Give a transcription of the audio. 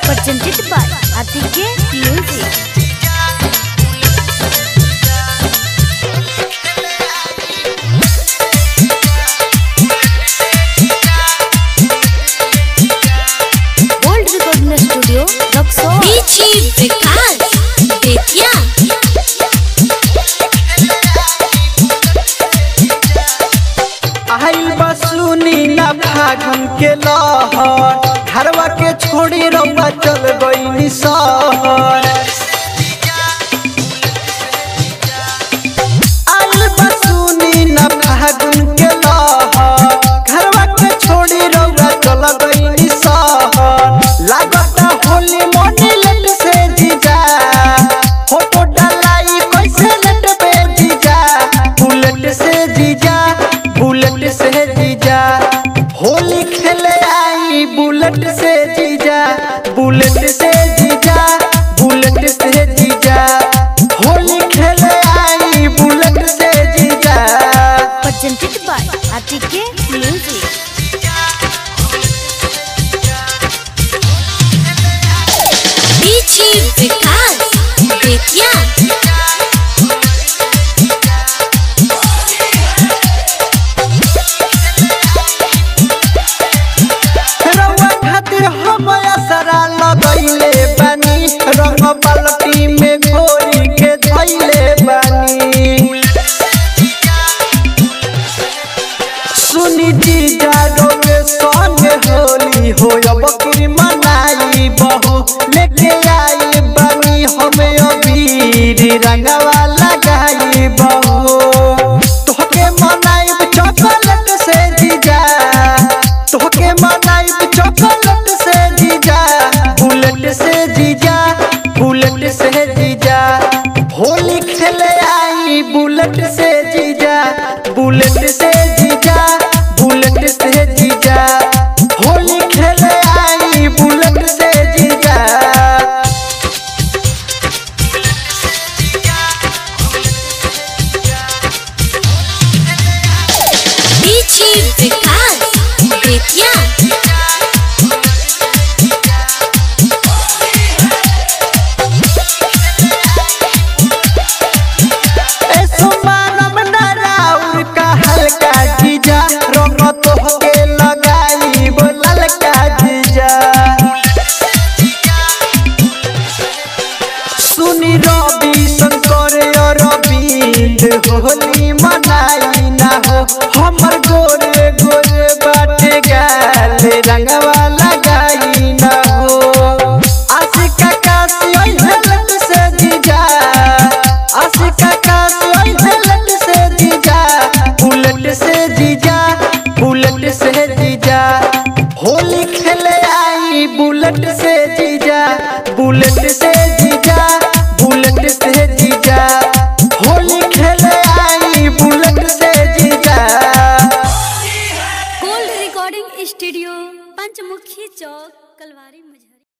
presented by Atike Music. Studio बसुनी ना फागुन के लहर घरवा के छोड़ी रउआ चल गई शहर। आइल बसुनी ना फागुन के लहर घरवा के छोड़ी रउआ चल गई शहर। लागता होली मोनी लट से जीजा फोटो डालाई कैसे लट पे जीजा बुलेट से जीजा बुलेट से जीजा होली खेले आई बुलेट से जीजा बुलेट से जीजा बुलेट से जीजा होली खेले आई बुलेट से जीजा। presented by Atike Music. लगैले बानी रंग बाल्टी में घोरी के धैले बानी सुनी जीजा रोगे संगे होली हो अब की मनाई बहु लेके आई बानी हमें अबीर रंगवा लगाई बहु तोहके मनाई चॉकलेट से जीजा तोहके मनाई चॉकलेट से जीजा बुलेट से जीजा बुलेट से जीजा होली खेले आई बुलेट से जीजा बुलेट से जीजा बुलेट से जीजा होली खेले आई बुलेट से जीजा। सुनी रवि शंकर और रविंद होली मनाई ना हो हमर गोरे गोरे बाटे गाल रंगवा लगाई ना हो आशिका काशी ओइ लट से जीजा आशिका काशी ओइ लट से जीजा बुलेट से जीजा बुलेट से जीजा होली खेले आई बुलेट से जीजा बुलेट से जीजा बुलेट से जीजा होली खेले आई बुलेट से जीजा। गोल्ड रिकॉर्डिंग स्टूडियो पंचमुखी चौक कलवारी।